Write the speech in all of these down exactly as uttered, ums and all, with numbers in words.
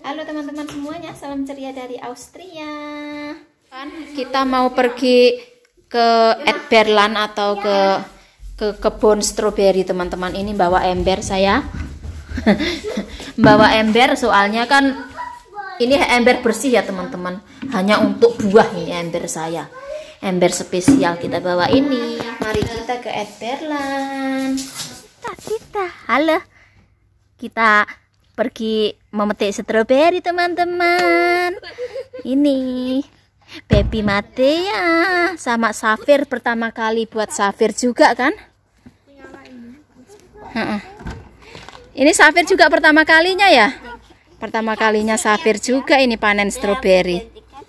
Halo teman-teman semuanya, salam ceria dari Austria. Kita mau pergi ke Edberland atau ke ke kebun stroberi teman-teman. Ini bawa ember saya. Bawa ember soalnya kan ini ember bersih ya teman-teman. Hanya untuk buah ini ember saya. Ember spesial kita bawa ini. Mari kita ke Edberland. Kita, halo. Kita pergi memetik stroberi teman-teman. Ini Baby Matea sama Safir pertama kali buat Safir juga kan? Ini Safir juga pertama kalinya ya? Pertama kalinya Safir juga ini panen stroberi.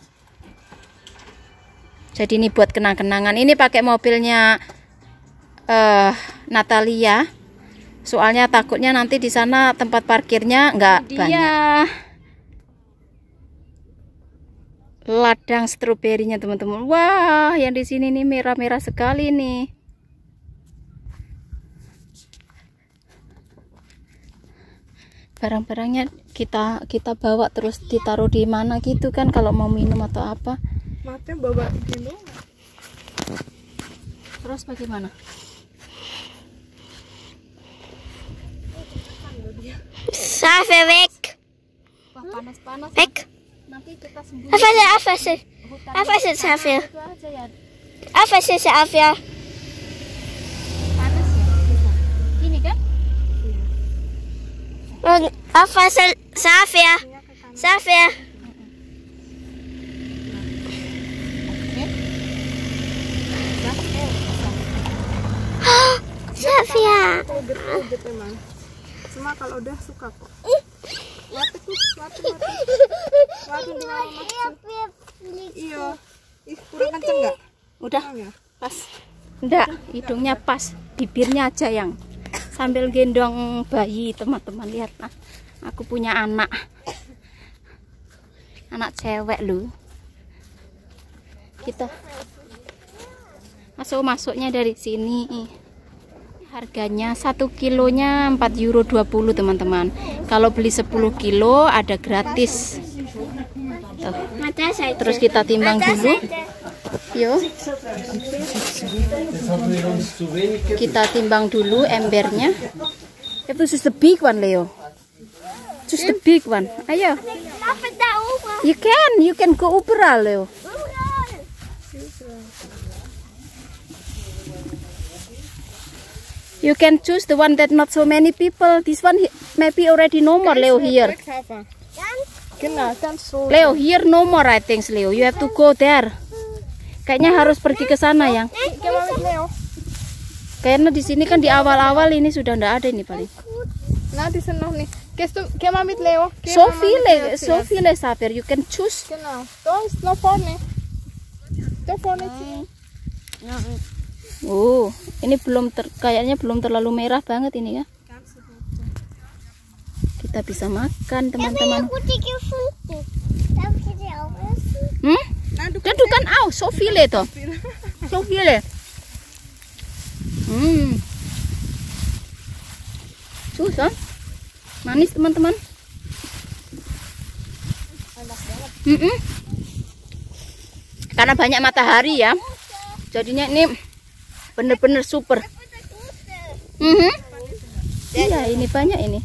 Jadi ini buat kenang-kenangan. Ini pakai mobilnya uh, Natalia. Soalnya takutnya nanti di sana tempat parkirnya nggak banyak. Ladang stroberinya teman-teman. Wah, yang di sini nih merah-merah sekali nih. Barang-barangnya kita kita bawa terus ditaruh di mana gitu kan kalau mau minum atau apa. Matnya bawa gitu. Terus bagaimana? Safir weg. Wah, panas-panas. Weg. Nanti kita sembunyi. Apa sih apa sih? Apa sih Safir? Itu aja ya. Apa sih Safir? Panas ya. Ini kan? Apa sih Safir? Safir. Safir. Uget-uget emang. Cuma kalau udah suka kok. Wati kus, wati wati. Wati di mama. Iya. Ih, kurang kenceng enggak? Udah. Ya? Pas. Enggak, hidungnya pas, bibirnya aja yang sambil gendong bayi teman-teman. Lihat nah, aku punya anak. Anak cewek lu. Kita masuk masuknya dari sini. Harganya satu kilonya empat euro dua puluh teman-teman. Kalau beli sepuluh kilo ada gratis. Tuh. Terus kita timbang dulu. Yo. Kita timbang dulu embernya. Itu just the big one, Leo. Just the big one. Ayo. You can, you can go Ubera, Leo. You can choose the one that not so many people. This one maybe already no more, Leo, here. Genau, ganz so. Leo, here no more, I think, Leo. You have to go there. Kayaknya harus pergi ke sana, yang. Gimana mit Leo? Kayaknya di sini kan di awal-awal ini sudah ndak ada ini paling. Nah, die sind noch nicht. Gehst du, geh mal mit Leo. Geh So mal mit viele, Leo so zuerst. viele, Safir. You can choose. Genau. Da ist noch vorne. Da vorne sih. Oh, ini belum ter, kayaknya belum terlalu merah banget ini ya. Kita bisa makan teman-teman. Hmm? Dan du kan auch so viele toh. So viele. Hmm. Susah. Manis teman-teman. Mm -mm. Karena banyak matahari ya. Jadinya ini bener-bener super. Mm-hmm. Iya, ini banyak ini.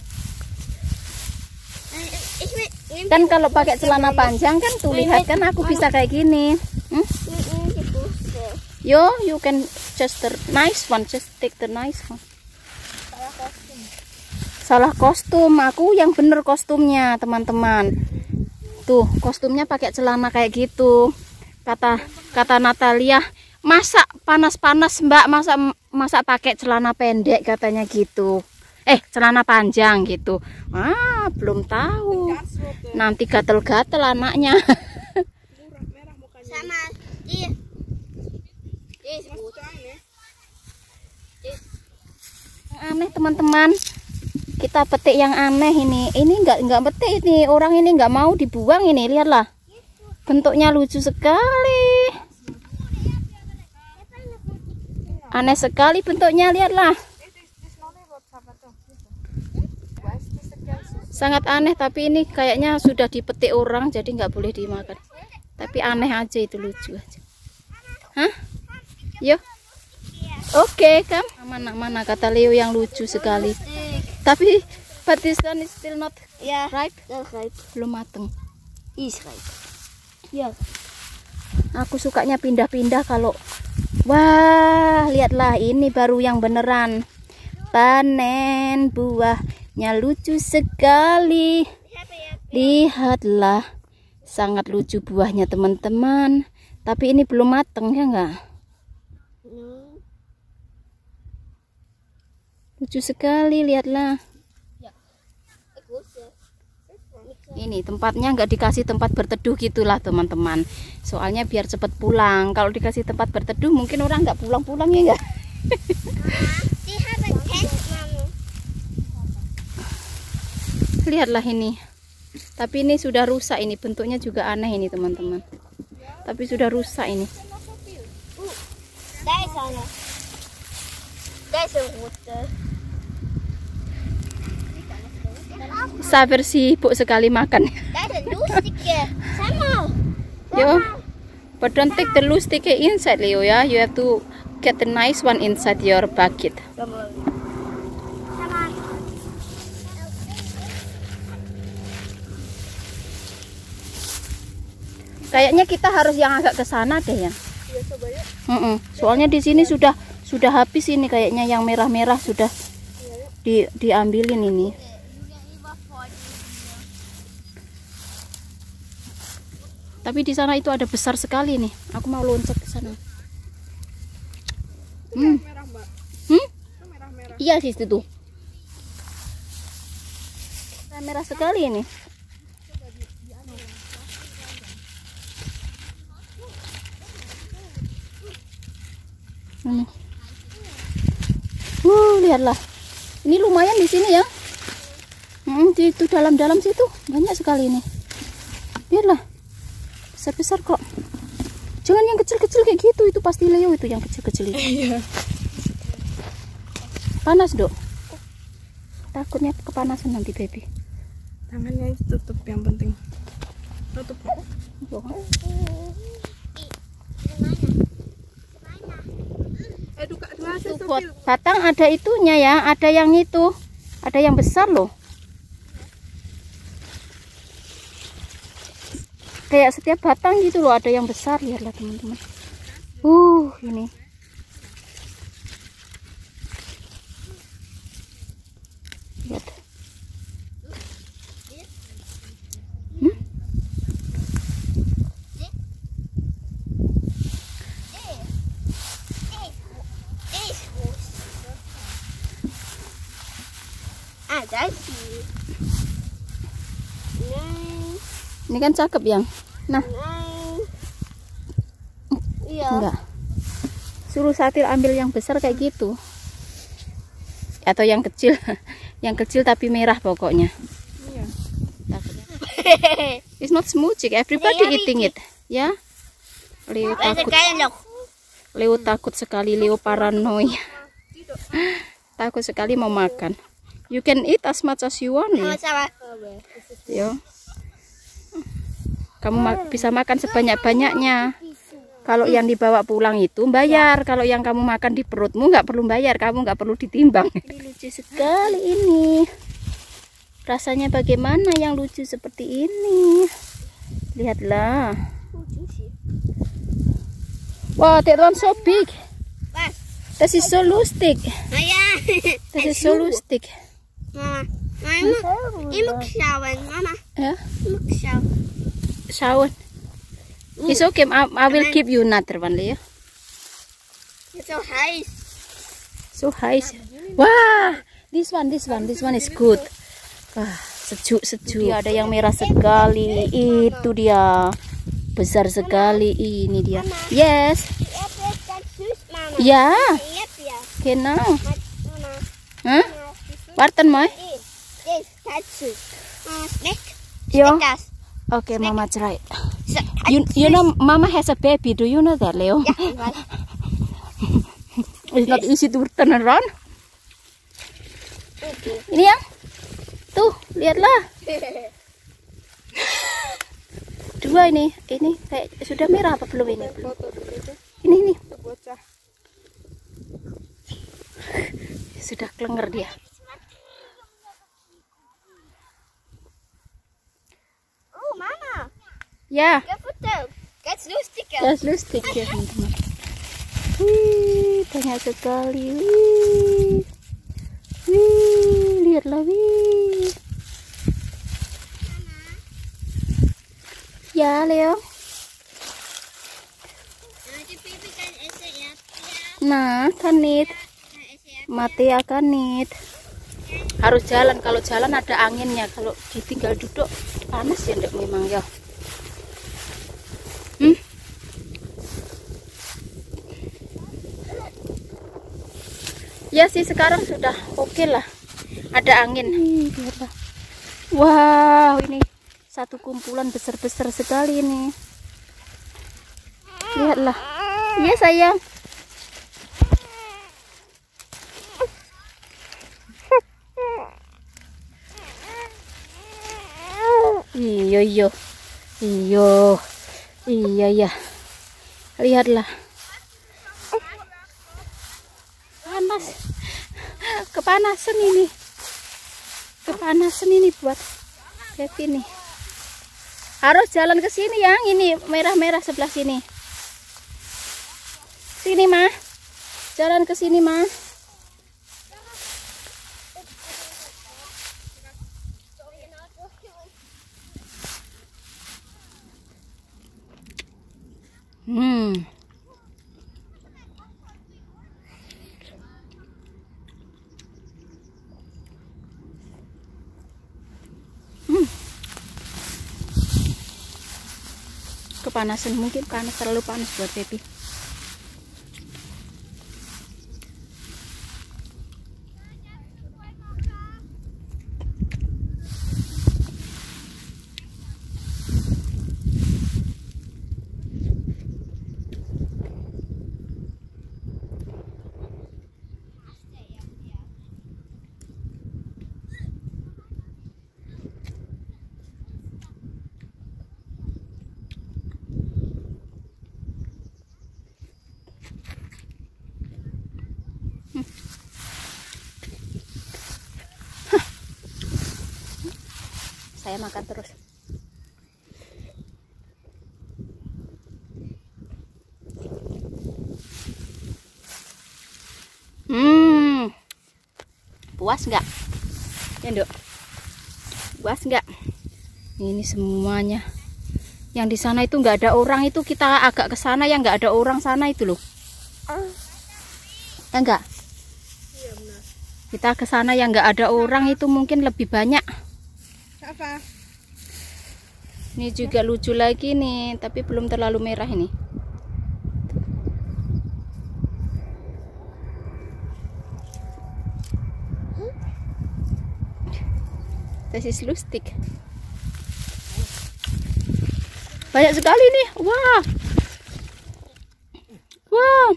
Kan kalau pakai celana panjang kan tuh lihat kan aku bisa kayak gini. Hmm? Yo, you can just the nice one, just take the nice one. Salah kostum, aku yang bener kostumnya teman-teman. Tuh kostumnya pakai celana kayak gitu. Kata kata Natalia. Masa panas-panas mbak, masa masa pakai celana pendek katanya gitu. Eh, celana panjang gitu. Ah, belum tahu. Nanti gatel-gatel anaknya. Sama dia. Aneh teman-teman. Kita petik yang aneh ini. Ini enggak enggak petik ini. Orang ini enggak mau dibuang ini, lihatlah. Bentuknya lucu sekali. Aneh sekali bentuknya, lihatlah. Sangat aneh, tapi ini kayaknya sudah dipetik orang, jadi nggak boleh dimakan. Tapi aneh aja, itu lucu aja. Hah? Yo. Oke, okay, kam. Mana mana kata Leo yang lucu sekali. Tapi but this one is still not Yeah. ripe. That's right. Belum mateng. Is right. Ya. Aku sukanya pindah-pindah kalau wah, lihatlah ini baru yang beneran. Panen buahnya lucu sekali. Lihatlah, sangat lucu buahnya teman-teman. Tapi ini belum mateng ya enggak? Lucu sekali, lihatlah. Ini tempatnya nggak dikasih tempat berteduh gitulah teman-teman. Soalnya biar cepat pulang. Kalau dikasih tempat berteduh mungkin orang nggak pulang-pulang ya enggak? Lihatlah ini. Tapi ini sudah rusak, ini bentuknya juga aneh ini teman-teman. Tapi sudah rusak ini. Daar is Anna. Daar is een rode. Sabar sibuk sekali makan. Daar is een loestikje. Sama. Yo, but don't take the loose stick inside, Leo. Ya, you have to get the nice one inside your bucket. Sama. Kayaknya kita harus yang agak ke sana deh ya. Iya, coba ya. Mm-mm. Soalnya di sini sudah sudah habis ini kayaknya yang merah-merah sudah di diambilin ini. Tapi di sana itu ada besar sekali nih. Aku mau loncat ke sana. Hmm. Merah, Mbak. Hmm? Itu merah-merah. Iya sih itu tuh. Merah sekali ini. Ini. Uh, lihatlah. Ini lumayan di sini ya. Hmm, di itu dalam-dalam situ banyak sekali ini. Lihatlah. Besar-besar kok. Jangan yang kecil-kecil kayak gitu, itu pasti Leo itu yang kecil-kecil itu. Iya. Panas, Dok. Takutnya kepanasan nanti, baby. Tangannya itu tutup yang penting. Tutup. Eh, duka dua Itu buat batang ada itunya ya, ada yang itu, ada yang besar loh. Kayak setiap batang gitu loh, ada yang besar, lihatlah teman-teman. Uh, ini. Lihat. Hmm? Ah, daar is hij. Nee. Ini kan cakep yang. Nah, Nee. Iya. enggak. Suruh Satil ambil yang besar kayak gitu. Atau yang kecil. Yang kecil tapi merah pokoknya. Iya. It's not smoothie, everybody Iya, eating it. Ya. Leo Ada takut. kayak loh. Leo takut sekali, Leo paranoia. Takut sekali mau makan. You can eat as much as you want. Ya. Sama-sama. Yo. Kamu ma bisa makan sebanyak-banyaknya. Kalau yang dibawa pulang itu bayar. Kalau yang kamu makan di perutmu nggak perlu bayar. Kamu nggak perlu ditimbang. Ini lucu sekali ini. Rasanya bagaimana yang lucu seperti ini? Lihatlah. Wow, that one so big. Pas. That is so lustig. Nou ja. That is so lustig. Mama. Maar je moet, je moet sjouwen, mama. Ya, Je moet sjouwen. shower. It's okay. I, I will give you another one, Leo. Het is zo heis. So high. Wah, this one, this one, this one is good. Wah, sejuk, sejuk. Dia ada yang merah sekali. Itu dia. Besar sekali ini dia. Yes. Je hebt het dat zus, mama. Ya. Je hebt ja. Genau. Maar, mama. Huh? Warten mooi. Dit. Dit is dat zus. Mama, smek. Yo. Smek. Okay, Mama try. Zo. You, you know, Mama has a baby. Do you know that, Leo? Ja, jawel. It's not easy to turn around. Oké. Ini yang. Tuh, lihatlah. Dua ini, ini kayak sudah merah apa belum ini? Ini ini. Bocah. Sudah klenger dia. Oh, Mama. Ya. Kijk foto. Kijk lustig ya. Gas lustig ya teman-teman. Wih, banyak sekali. Wih, wih, lihatlah wih. Ya, Leo. Nanti pipi kan ese ya. Nah, kanit. Mati ya kanit. Harus jalan. Kalau jalan ada anginnya. Kalau ditinggal duduk panas ya ndak memang ya. Hmm? Ya sih sekarang sudah oke okay lah. Ada angin. Lihatlah. Wow, ini satu kumpulan besar-besar sekali ini. Lihatlah. Iya sayang. Iyo iyo. Iyo. Iya ya. Lihatlah. Panas. Kepanasan ini. Kepanasan ini buat Kevin nih. Harus jalan ke sini yang ini merah-merah sebelah sini. Sini mah. Jalan ke sini mah. Hmm. Hmm. Kepanasan mungkin panas terlalu panas buat baby. Saya makan terus. Hmm, puas nggak? Ya Nduk, puas nggak? Ini semuanya. Yang di sana itu nggak ada orang, itu kita agak ke sana yang nggak ada orang sana itu loh. Ya enggak? Iya benar. Kita ke sana yang nggak ada orang itu mungkin lebih banyak. Apa? Ini juga lucu lagi nih, tapi belum terlalu merah ini. Das ist lustig. Banyak sekali nih. Wah. Wah.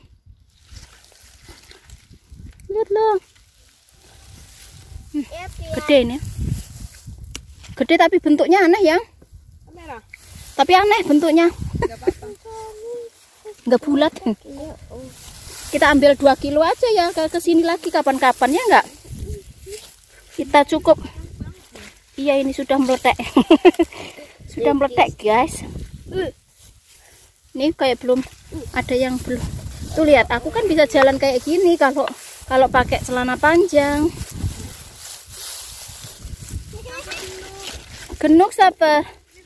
Lihatlah. Hmm, gede ini. Gede tapi bentuknya aneh ya. Merah. Tapi aneh bentuknya. Enggak apa-apa. Enggak bulat. Kita ambil dua kilo aja ya ke kesini lagi kapan-kapan ya enggak? Kita cukup. Iya ini sudah meletek. Sudah meletek guys. Ini kayak belum ada yang belum. Tuh lihat, aku kan bisa jalan kayak gini kalau kalau pakai celana panjang. Genuk siapa?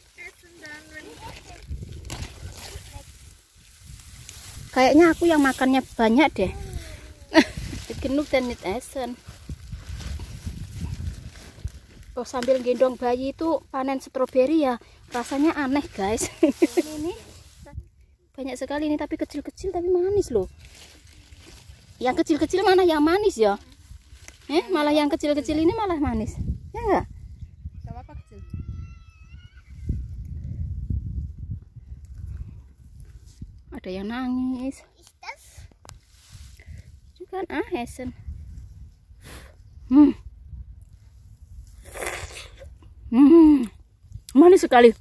Kayaknya aku yang makannya banyak deh. Genuk dan nit esen. Oh, sambil gendong bayi itu panen stroberi ya. Rasanya aneh guys. Ini banyak sekali ini tapi kecil-kecil tapi manis loh. Yang kecil-kecil mana yang manis ya? Eh, malah yang kecil-kecil ini malah manis. Ya enggak? Ada yang nangis. Itu kan ah Hesen. Hmm. Hmm, manis sekali.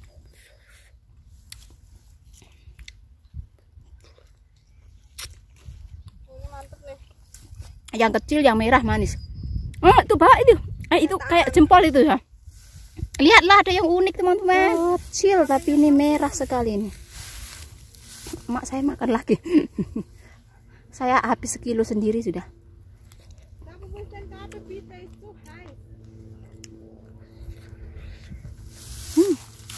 Ini mantep nih. Yang kecil, yang merah manis. Oh, itu Pak itu. Eh, itu kayak jempol itu ya. Lihatlah, ada yang unik teman-teman. Kecil tapi ini merah sekali ini. Mak saya makan lagi. Saya habis sekilo sendiri sudah. Hmm.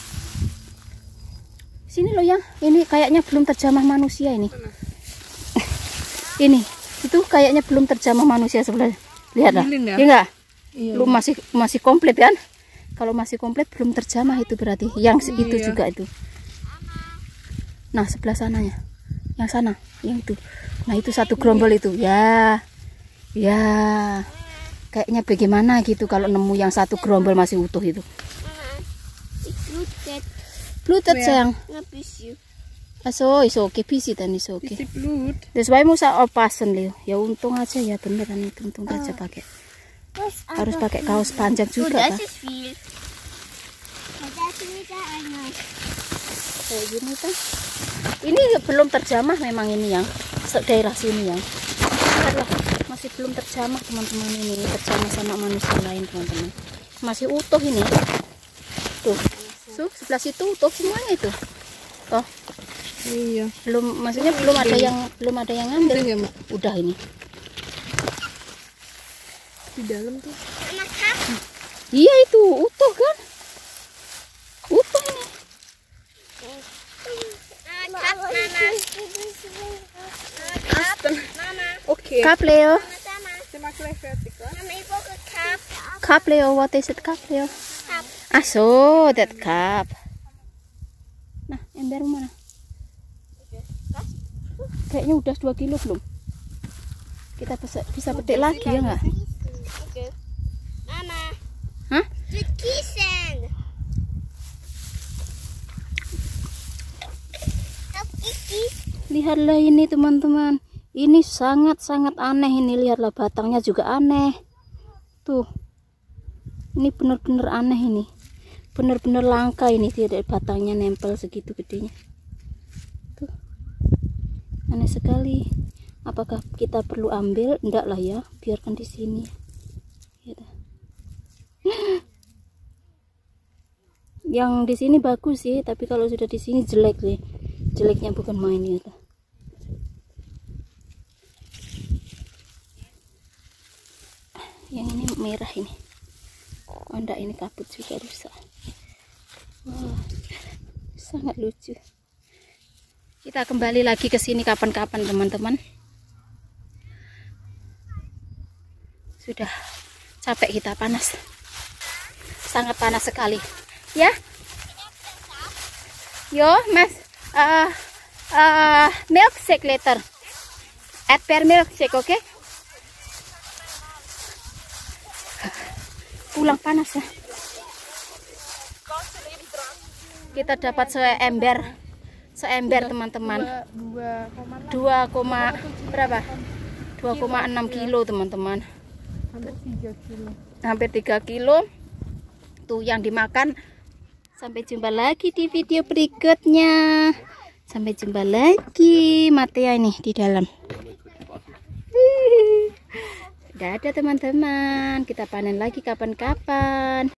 Sini loh ya, ini kayaknya belum terjamah manusia ini. Ini, itu kayaknya belum terjamah manusia sebelah. Lihatlah, ya enggak? Iya, lu masih masih komplit kan? Kalau masih komplit belum terjamah itu berarti. Yang oh, itu iya. juga itu. Nah sebelah sananya, yang sana, yang itu. Nah itu satu gerombol itu, ya, ya. Kayaknya bagaimana gitu kalau nemu yang satu gerombol masih utuh itu. Blooded sayang. Aso, iso oke pisi dan iso oke. That's why musa opasen Leo. Ya untung aja ya beneran itu untung aja pakai. Harus pakai kaos panjang juga kan. Kayak gini kan. Ini belum terjamah memang ini yang daerah sini yang. Lihatlah, masih belum terjamah teman-teman ini, terjamah sama manusia lain teman-teman. Masih utuh ini. Tuh. Tuh, sebelah situ utuh semuanya itu. Oh. Iya. Belum, maksudnya belum ada yang belum ada yang ngambil. Ya, Mak? Udah ini. Di dalam tuh. Hmm. Iya itu utuh kan? Utuh ini. Oke. Cup Leo. Cup. Cup Leo, what is it cup Leo? Ah, so that cup. Nah, ember mana? Kayaknya udah dua kilo belum? Kita bisa, bisa petik lagi ya nggak? Mama. Hah? Kisen. Lihatlah ini teman-teman. Ini sangat-sangat aneh ini. Lihatlah batangnya juga aneh. Tuh. Ini benar-benar aneh ini. Benar-benar langka ini, tidak batangnya nempel segitu gedenya. Tuh. Aneh sekali. Apakah kita perlu ambil? Enggak lah ya, biarkan di sini. Ya. Yang di sini bagus sih, tapi kalau sudah di sini jelek sih. Jeleknya bukan main ya. Yang ini merah ini. Oh enggak, ini kabut juga rusak. Wah, sangat lucu. Kita kembali lagi ke sini kapan-kapan teman-teman. Sudah capek kita, panas. Sangat panas sekali. Ya? Yo, Mas. Uh, uh, milkshake later. Add per milkshake, oke? Okay? Pulang panas ya. Kita dapat seember, seember teman-teman. dua, berapa? dua koma enam kilo teman-teman. Hampir tiga kilo. Hampir tiga kilo. Tuh yang dimakan. Sampai jumpa lagi di video berikutnya. Sampai jumpa lagi. Matea ini di dalam. Dadah teman-teman. Kita panen lagi kapan-kapan.